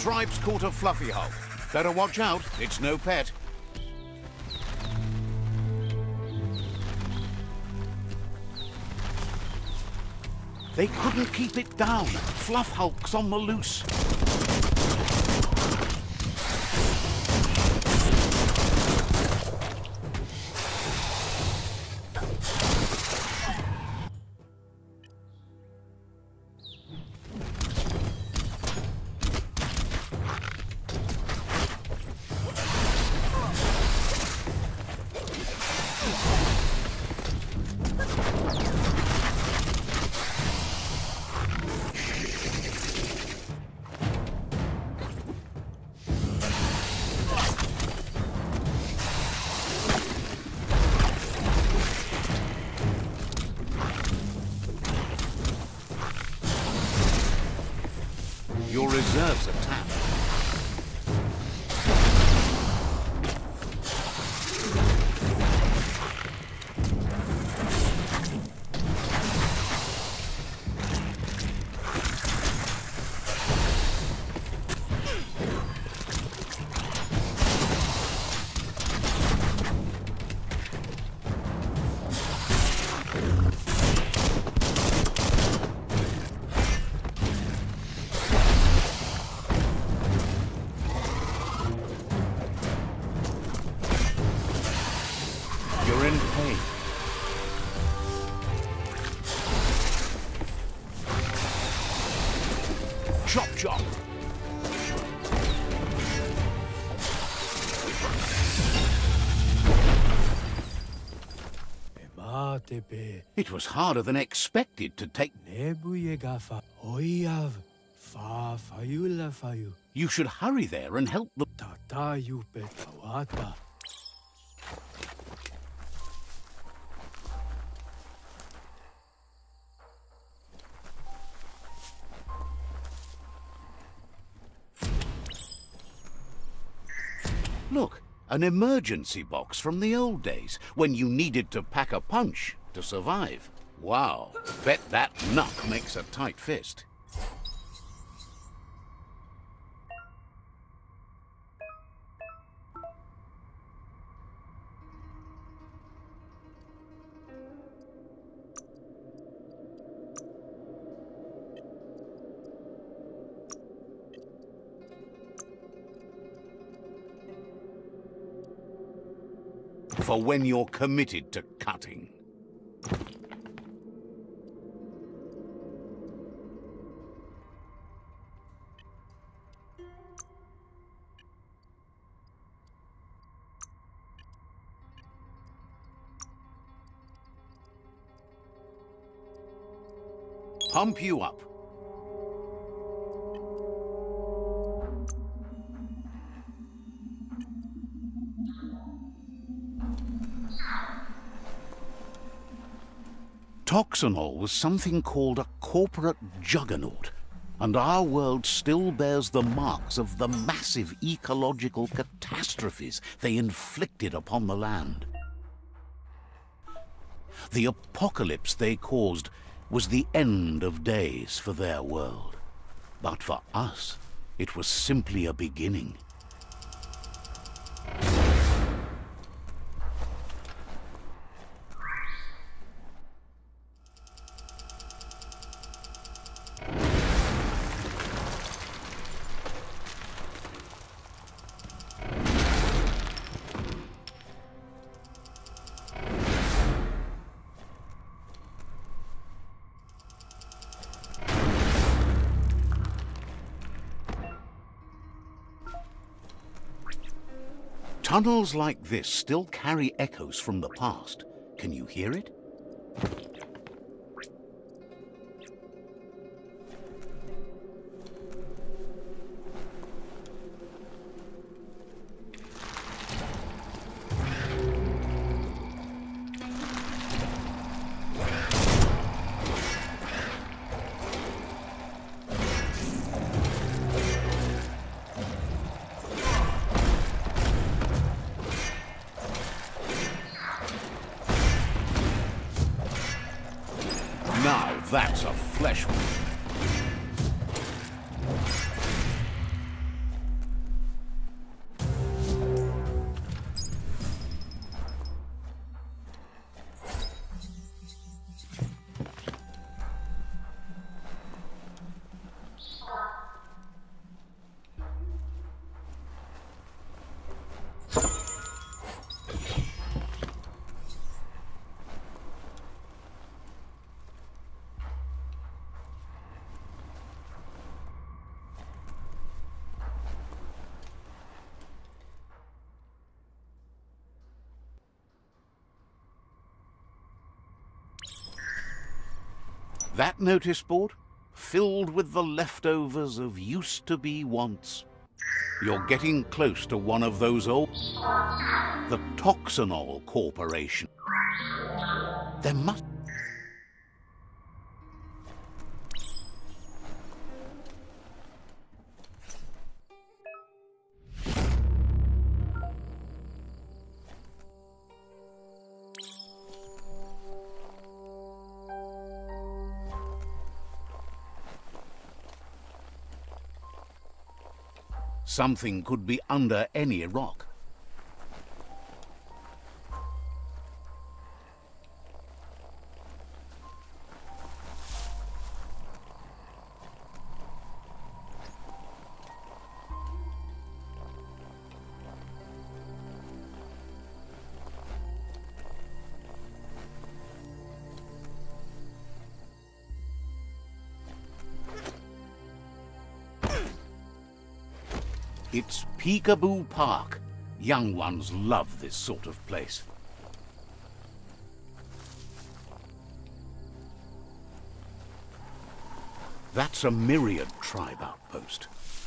tribe's caught a fluffy hulk. Better watch out, it's no pet. They couldn't keep it down. Fluff hulk's on the loose. Your reserves are tapped. You're in pain. Chop, chop. It was harder than expected to take. You should hurry there and help them. Look, an emergency box from the old days, when you needed to pack a punch to survive. Wow, bet that knuck makes a tight fist. For when you're committed to cutting. Pump you up. Toxanol was something called a corporate juggernaut, and our world still bears the marks of the massive ecological catastrophes they inflicted upon the land. The apocalypse they caused was the end of days for their world. But for us, it was simply a beginning. Tunnels like this still carry echoes from the past. Can you hear it? Now that's a flesh wound. That notice board, filled with the leftovers of used-to-be wants. You're getting close to one of those old... the Toxanol Corporation. There must... Something could be under any rock. It's Peekaboo Park. Young ones love this sort of place. That's a Myriad tribe outpost.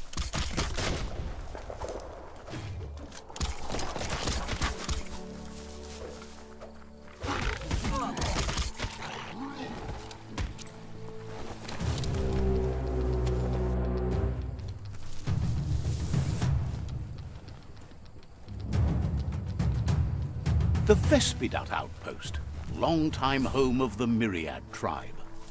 The Vespidat outpost, long-time home of the Myriad tribe.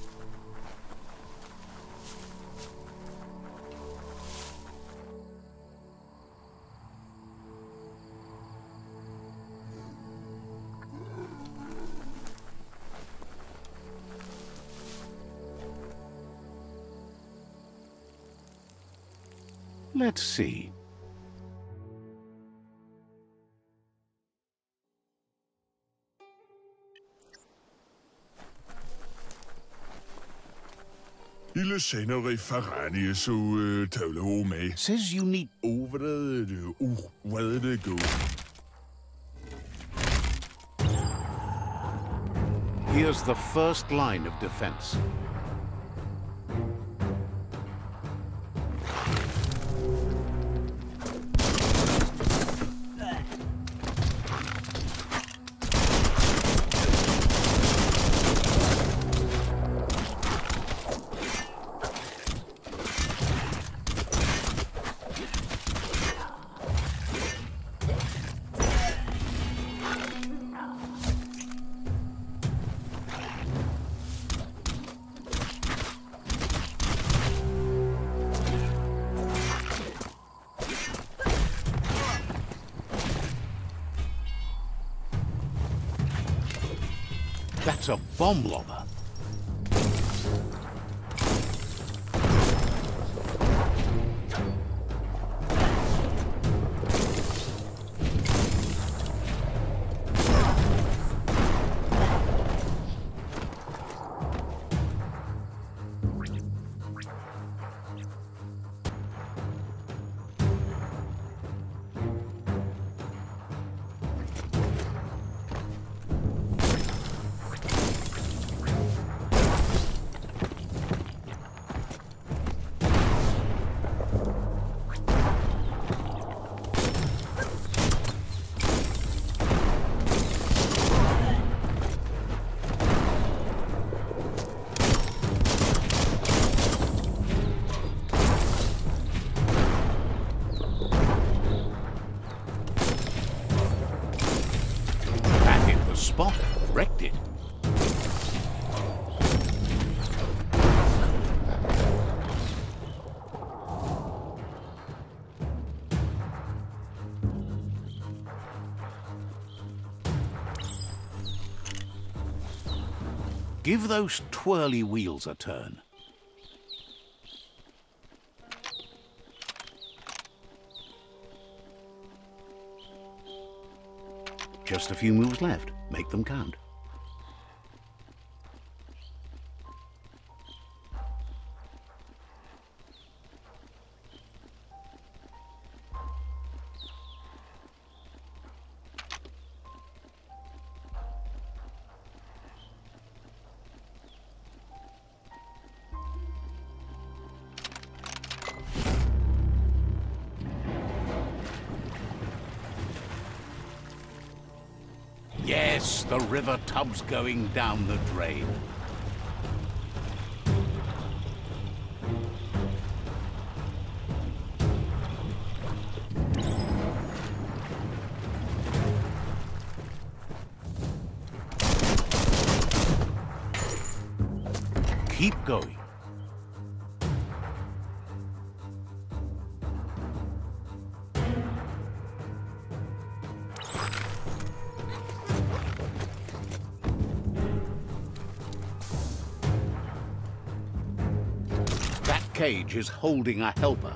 Let's see. Ile senere farani så tavle o med. Says you need... Over det where they go. Here's the first line of defense. That's a bomb lobber. Spot, wrecked it. Give those twirly wheels a turn. Just a few moves left. Make them count. Yes, the river tub's going down the drain. Keep going. That cage is holding a helper.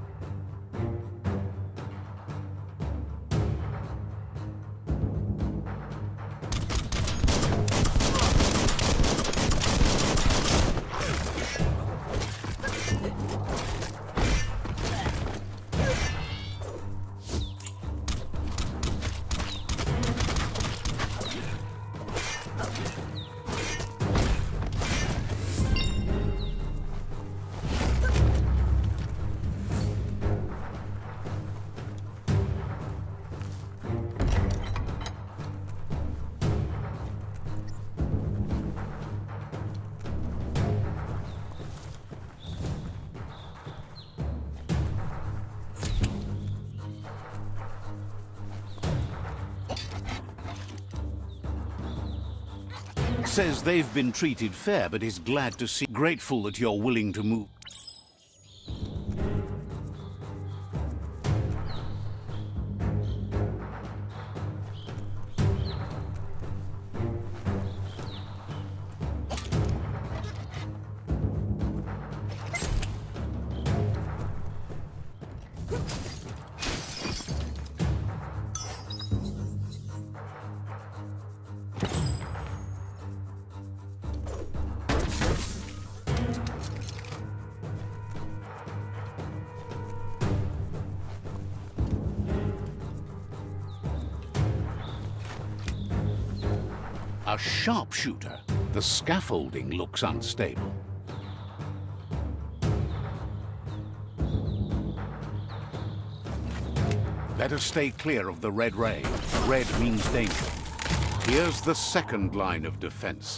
Says they've been treated fair, but is glad to see, grateful that you're willing to move. A sharpshooter. The scaffolding looks unstable. Better stay clear of the red ray. Red means danger. Here's the second line of defense.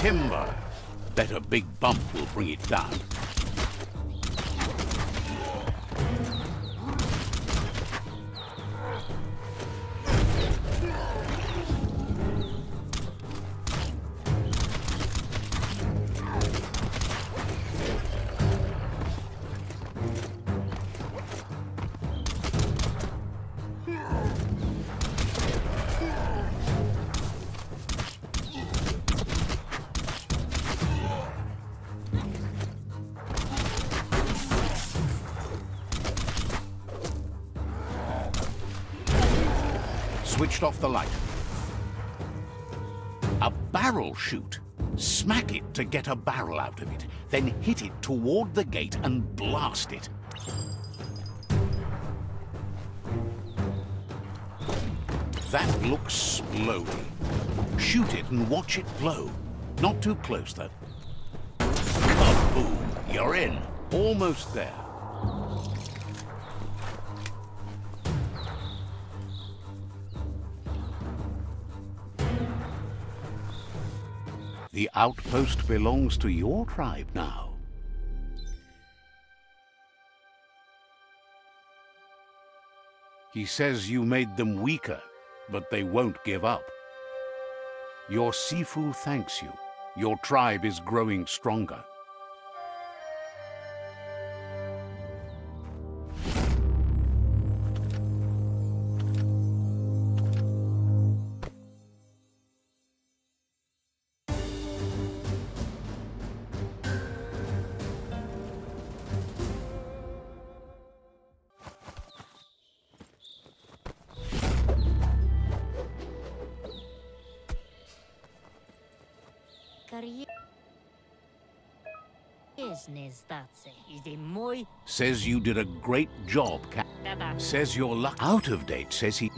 Timber. Bet a big bump will bring it down. Switched off the light. A barrel shoot. Smack it to get a barrel out of it, then hit it toward the gate and blast it. That looks splody. Shoot it and watch it blow. Not too close, though. Kaboom! You're in. Almost there. The outpost belongs to your tribe now. He says you made them weaker, but they won't give up. Your Sifu thanks you. Your tribe is growing stronger. Says you did a great job, Cat. Says you're out of date, says he.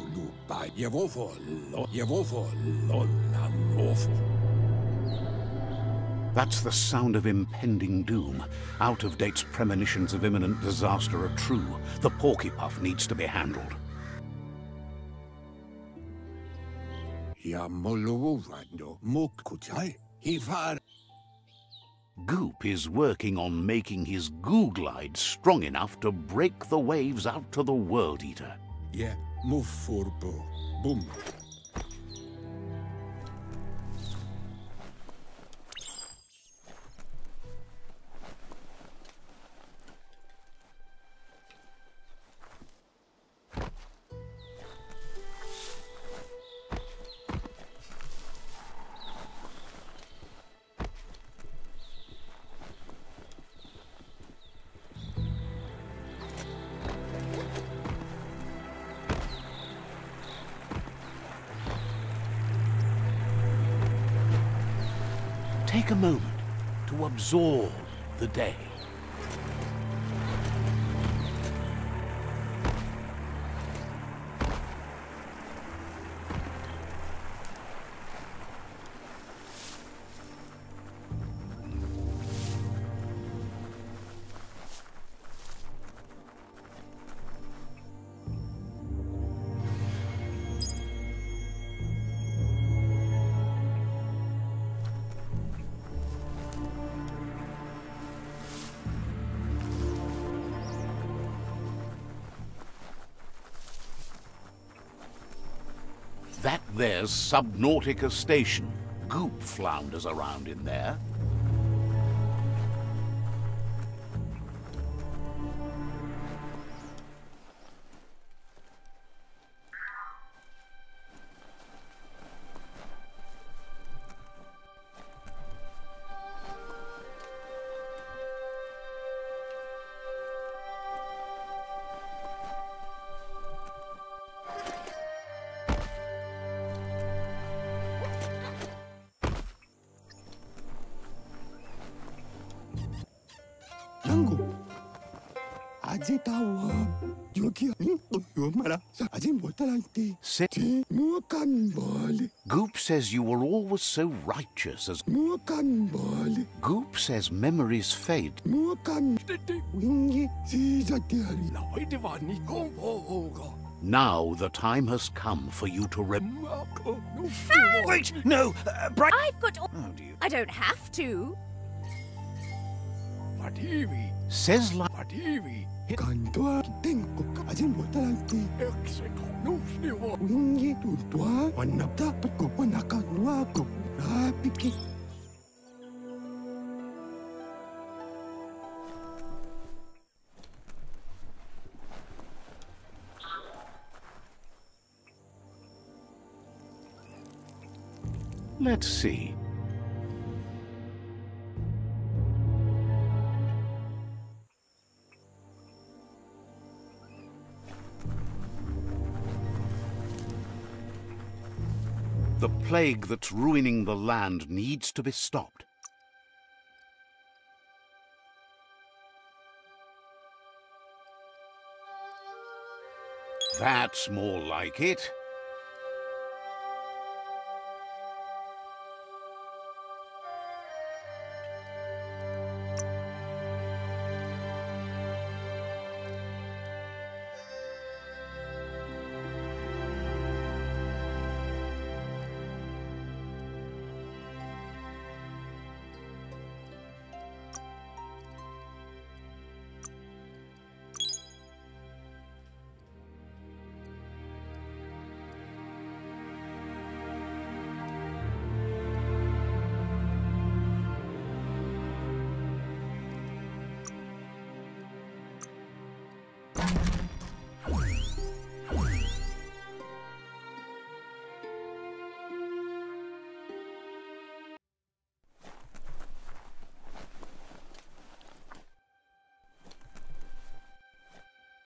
That's the sound of impending doom. Out of date's premonitions of imminent disaster are true. The porky-puff needs to be handled. Goop is working on making his goo glide strong enough to break the waves out to the World Eater. Yeah, move for boom. Take a moment to absorb the day. That there's Subnautica Station. Goop flounders around in there. Goop says you were always so righteous as... Goop says memories fade. Now the time has come for you to Wait, no, Bright. I've got all... Oh dear. I don't have to. says like Kantua tengko asin botalanti wingi tutua wanapta patko wanakanwa ko rapiki. Let's see. The plague that's ruining the land needs to be stopped. That's more like it.